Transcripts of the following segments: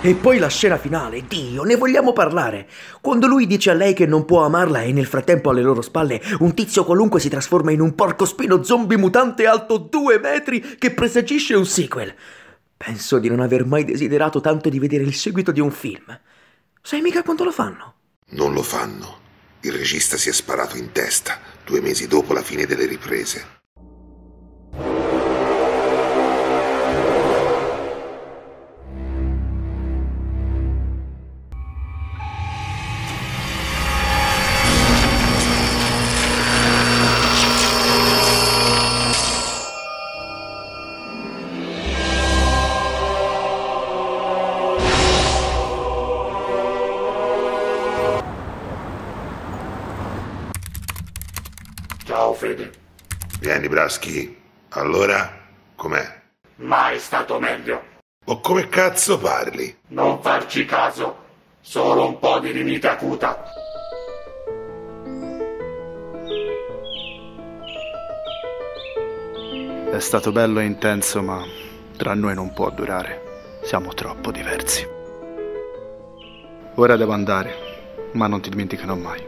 E poi la scena finale, Dio, ne vogliamo parlare? Quando lui dice a lei che non può amarla e nel frattempo alle loro spalle un tizio qualunque si trasforma in un porcospino zombie mutante alto 2 metri che presagisce un sequel. Penso di non aver mai desiderato tanto di vedere il seguito di un film. Sai mica quanto lo fanno? Non lo fanno. Il regista si è sparato in testa 2 mesi dopo la fine delle riprese. Ciao Fede. Vieni, Braschi. Allora, com'è? Mai stato meglio. O come cazzo parli? Non farci caso. Solo un po' di rinite acuta. È stato bello e intenso, ma tra noi non può durare. Siamo troppo diversi. Ora devo andare, ma non ti dimenticherò mai.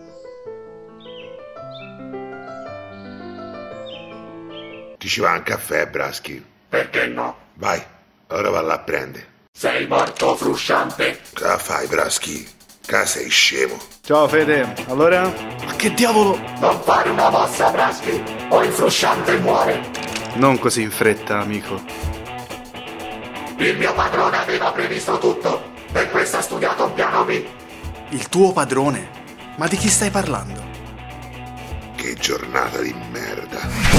Ti ci va un caffè, Braschi? Perché no? Vai, ora va là a prendere. Sei morto frusciante. Cosa fai, Braschi? Ca sei scemo. Ciao Fede, allora? Ma che diavolo? Non fare una mossa, Braschi, o il frusciante muore. Non così in fretta, amico. Il mio padrone aveva previsto tutto. Per questo ha studiato un piano B. Il tuo padrone? Ma di chi stai parlando? Che giornata di merda.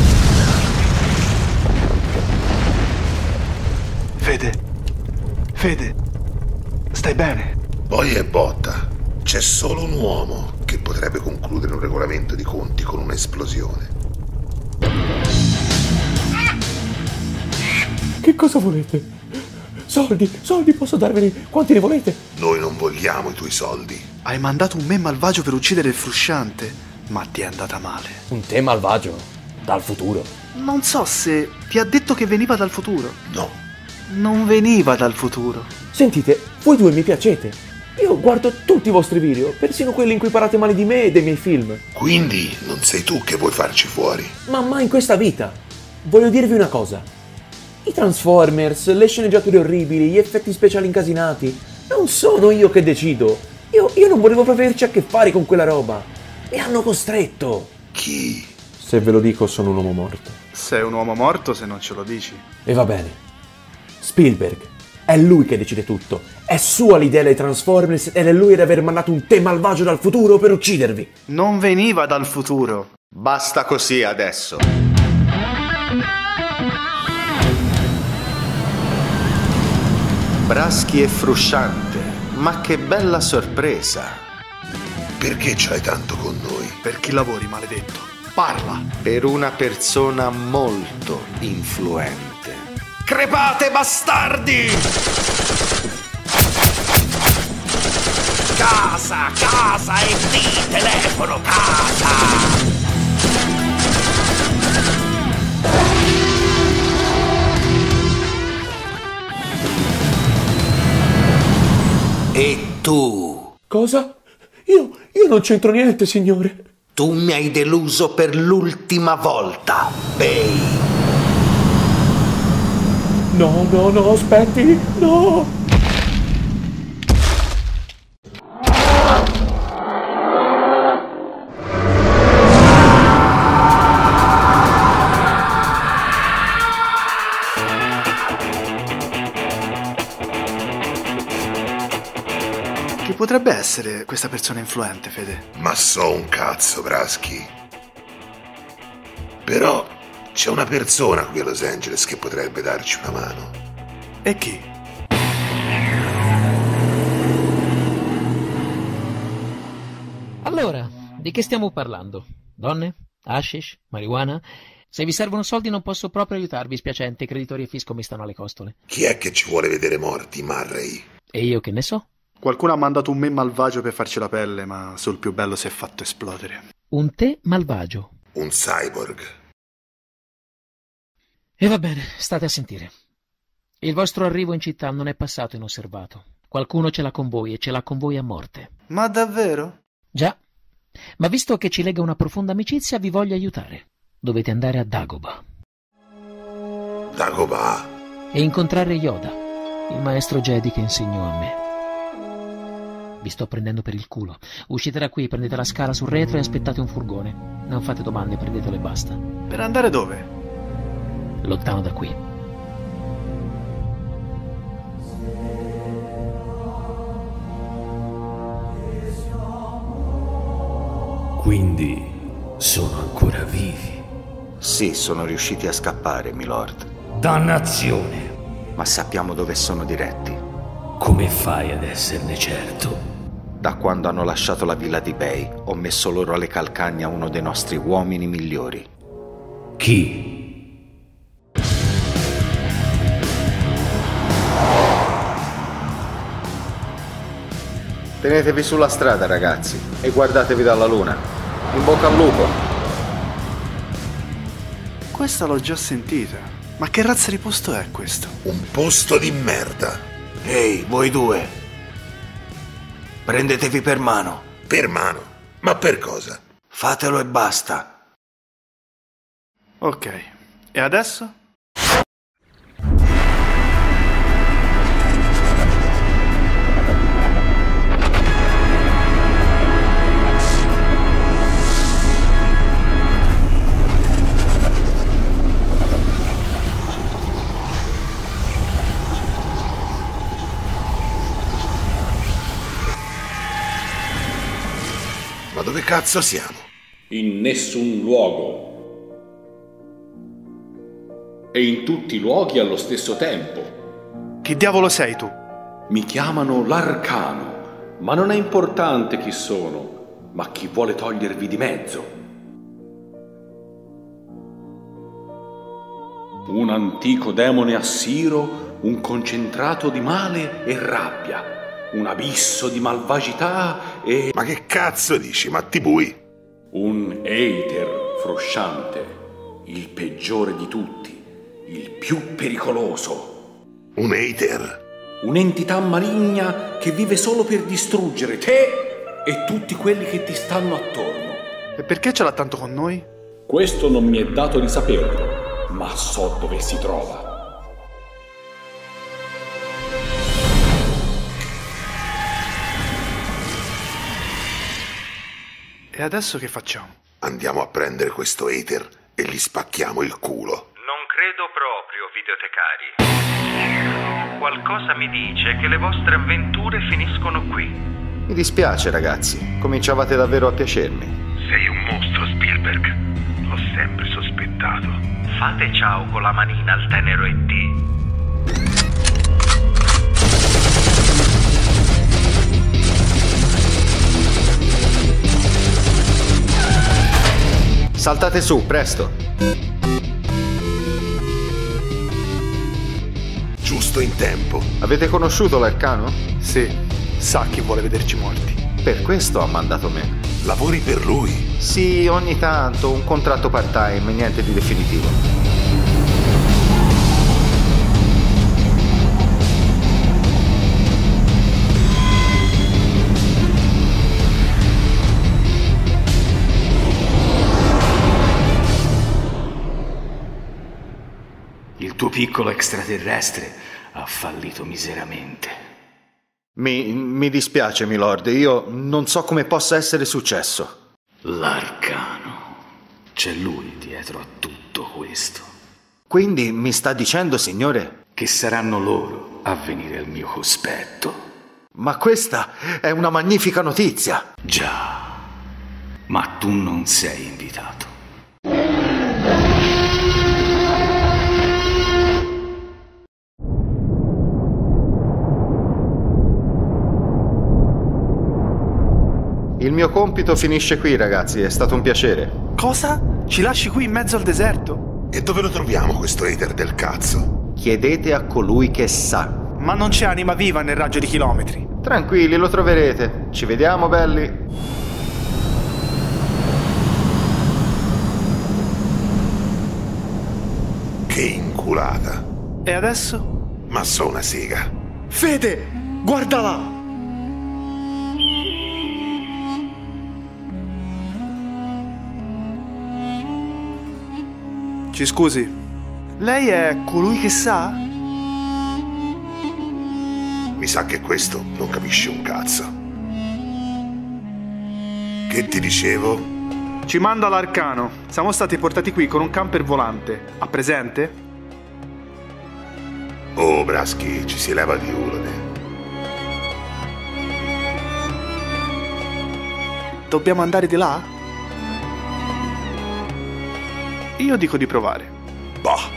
Fede, stai bene? Poi è botta. C'è solo un uomo che potrebbe concludere un regolamento di conti con un'esplosione. Che cosa volete? Soldi, posso darveli quanti ne volete? Noi non vogliamo i tuoi soldi. Hai mandato un me malvagio per uccidere il frusciante, ma ti è andata male. Un te malvagio? Dal futuro? Non so se ti ha detto che veniva dal futuro. No. Non veniva dal futuro. Sentite, voi due mi piacete. Io guardo tutti i vostri video, persino quelli in cui parlate male di me e dei miei film. Quindi non sei tu che vuoi farci fuori. Ma mai in questa vita. Voglio dirvi una cosa. I Transformers, le sceneggiature orribili, gli effetti speciali incasinati, non sono io che decido. Io non volevo proprio averci a che fare con quella roba. Mi hanno costretto. Chi? Se ve lo dico, sono un uomo morto. Sei un uomo morto se non ce lo dici. E va bene. Spielberg. È lui che decide tutto. È sua l'idea dei Transformers ed è lui ad aver mandato un te malvagio dal futuro per uccidervi. Non veniva dal futuro. Basta così adesso. Braschi e frusciante. Ma che bella sorpresa. Perché ce l'hai tanto con noi? Per chi lavori, maledetto? Parla. Per una persona molto influente. Crepate, bastardi! Casa e di telefono, casa! E tu? Cosa? Io non c'entro niente, signore. Tu mi hai deluso per l'ultima volta, Bay. No, aspetti, no! Chi potrebbe essere questa persona influente, Fede? Ma so un cazzo, Braschi. Però c'è una persona qui a Los Angeles che potrebbe darci una mano. E chi? Allora, di che stiamo parlando? Donne? Hashish? Marijuana? Se vi servono soldi non posso proprio aiutarvi, spiacente, i creditori e fisco mi stanno alle costole. Chi è che ci vuole vedere morti, Murray? E io che ne so? Qualcuno ha mandato un me malvagio per farci la pelle, ma sul più bello si è fatto esplodere. Un te malvagio. Un cyborg. E va bene, state a sentire. Il vostro arrivo in città non è passato inosservato. Qualcuno ce l'ha con voi e ce l'ha con voi a morte. Ma davvero? Già, ma visto che ci lega una profonda amicizia, vi voglio aiutare. Dovete andare a Dagobah. Dagobah? E incontrare Yoda, il maestro Jedi che insegnò a me. Vi sto prendendo per il culo. Uscite da qui, prendete la scala sul retro e aspettate un furgone. Non fate domande, prendetelo e basta. Per andare dove? Lontano da qui. Quindi sono ancora vivi. Sì, sono riusciti a scappare, milord. Dannazione! Ma sappiamo dove sono diretti. Come fai ad esserne certo? Da quando hanno lasciato la villa di Bay, ho messo loro alle calcagna uno dei nostri uomini migliori. Chi? Tenetevi sulla strada, ragazzi, e guardatevi dalla luna. In bocca al lupo! Questa l'ho già sentita. Ma che razza di posto è questo? Un posto di merda. Ehi, voi due! Prendetevi per mano. Per mano? Ma per cosa? Fatelo e basta. Ok, e adesso? Ma dove cazzo siamo? In nessun luogo. E in tutti i luoghi allo stesso tempo. Che diavolo sei tu? Mi chiamano l'Arcano, ma non è importante chi sono, ma chi vuole togliervi di mezzo. Un antico demone assiro, un concentrato di male e rabbia, un abisso di malvagità e... Ma che cazzo dici, Mattibui? Un Aether frusciante, il peggiore di tutti, il più pericoloso. Un Aether? Un'entità maligna che vive solo per distruggere te e tutti quelli che ti stanno attorno. E perché ce l'ha tanto con noi? Questo non mi è dato di saperlo, ma so dove si trova. E adesso che facciamo? Andiamo a prendere questo Aether e gli spacchiamo il culo. Non credo proprio, videotecari. Qualcosa mi dice che le vostre avventure finiscono qui. Mi dispiace, ragazzi. Cominciavate davvero a piacermi. Sei un mostro, Spielberg. L'ho sempre sospettato. Fate ciao con la manina al tenero E.T. Saltate su, presto. Giusto in tempo. Avete conosciuto l'Arcano? Sì, sa chi vuole vederci morti. Per questo ha mandato me. Lavori per lui? Sì, ogni tanto, un contratto part-time, niente di definitivo. Il tuo piccolo extraterrestre ha fallito miseramente. Mi dispiace, milord, io non so come possa essere successo. L'Arcano. C'è lui dietro a tutto questo. Quindi mi sta dicendo, signore, che saranno loro a venire al mio cospetto. ma questa è una magnifica notizia. Già, ma tu non sei invitato. Il mio compito finisce qui, ragazzi, è stato un piacere. Cosa? Ci lasci qui in mezzo al deserto? E dove lo troviamo questo Aether del cazzo? Chiedete a colui che sa. Ma non c'è anima viva nel raggio di chilometri. Tranquilli, lo troverete. Ci vediamo, belli. Che inculata. E adesso? Ma so una sega. Fede, guarda là! Ci scusi, lei è colui che sa? Mi sa che questo non capisce un cazzo. Che ti dicevo? Ci manda l'Arcano. Siamo stati portati qui con un camper volante. Ha presente? Oh, Braschi, ci si leva di urne. Dobbiamo andare di là? Io dico di provare. Bah.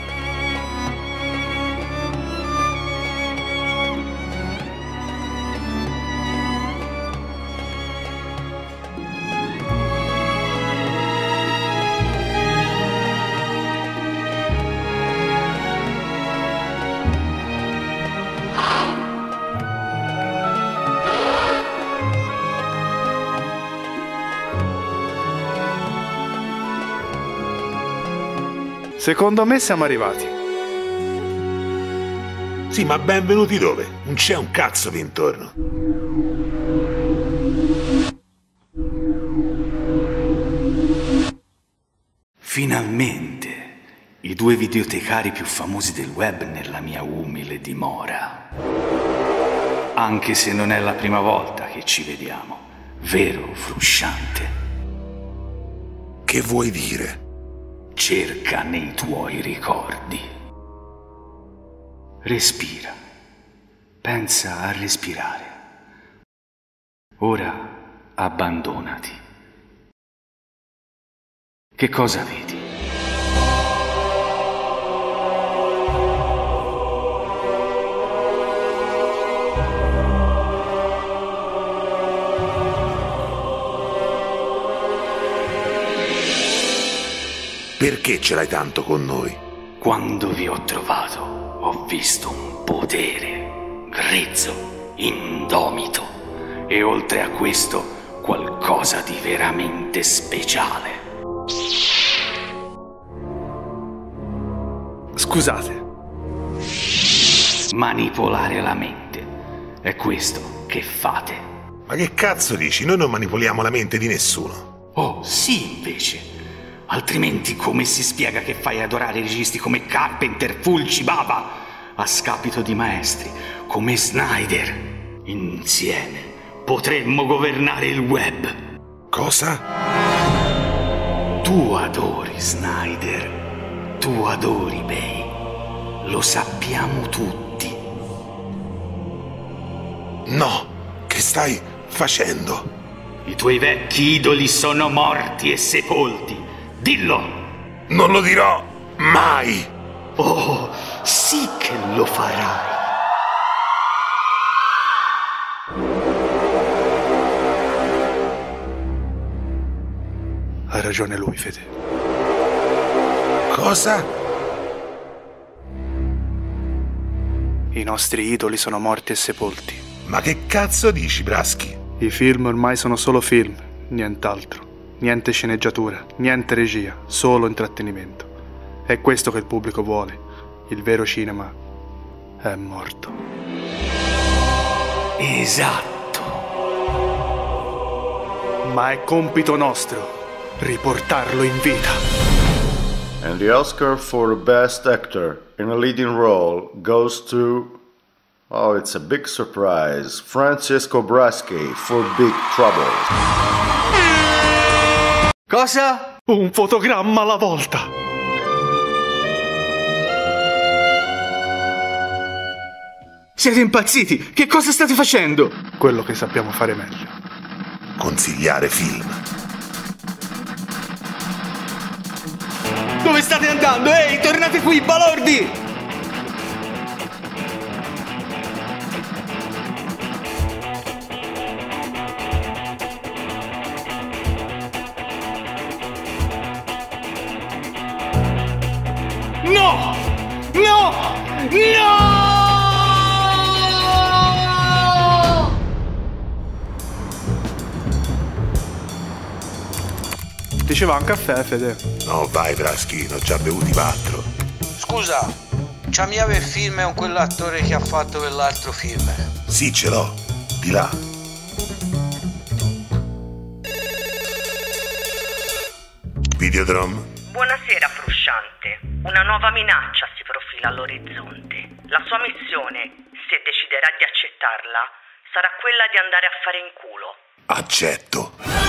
Secondo me siamo arrivati. Sì, ma benvenuti dove? Non c'è un cazzo di intorno. Finalmente, i due videotecari più famosi del web nella mia umile dimora. Anche se non è la prima volta che ci vediamo, vero Frusciante? Che vuoi dire? Cerca nei tuoi ricordi. Respira. Pensa a respirare. Ora abbandonati. Che cosa vedi? Perché ce l'hai tanto con noi? Quando vi ho trovato, ho visto un potere grezzo, indomito e oltre a questo qualcosa di veramente speciale. Scusate. Manipolare la mente. È questo che fate. Ma che cazzo dici? Noi non manipoliamo la mente di nessuno. Oh, sì, invece. Altrimenti come si spiega che fai adorare registi come Carpenter, Fulci, Bava, a scapito di maestri come Snyder? Insieme potremmo governare il web. Cosa? Tu adori Snyder, tu adori Bay, lo sappiamo tutti. No, che stai facendo? I tuoi vecchi idoli sono morti e sepolti. Dillo! Non lo dirò mai! Oh, sì che lo farai! Ha ragione lui, Fede. Cosa? I nostri idoli sono morti e sepolti. Ma che cazzo dici, Braschi? I film ormai sono solo film, nient'altro. Niente sceneggiatura, niente regia, solo intrattenimento. È questo che il pubblico vuole. Il vero cinema è morto. Esatto. Ma è compito nostro riportarlo in vita. And the Oscar for Best Actor in a Leading Role goes to... Oh, it's a big surprise. Francesco Braschi for Big Trouble. Cosa? Un fotogramma alla volta. Siete impazziti? Che cosa state facendo? Quello che sappiamo fare meglio. Consigliare film. Dove state andando? Ehi, tornate qui, balordi! No! No! No! Diceva un caffè, Fede. No, vai, Braschi, ne ho già bevuti 4. Scusa, C'avevo il film con quell'attore che ha fatto quell'altro film. Sì, ce l'ho. Di là. Videodrome? Buonasera, Frusciante. Una nuova minaccia si profila all'orizzonte. La sua missione, se deciderà di accettarla, sarà quella di andare a fare in culo. Accetto.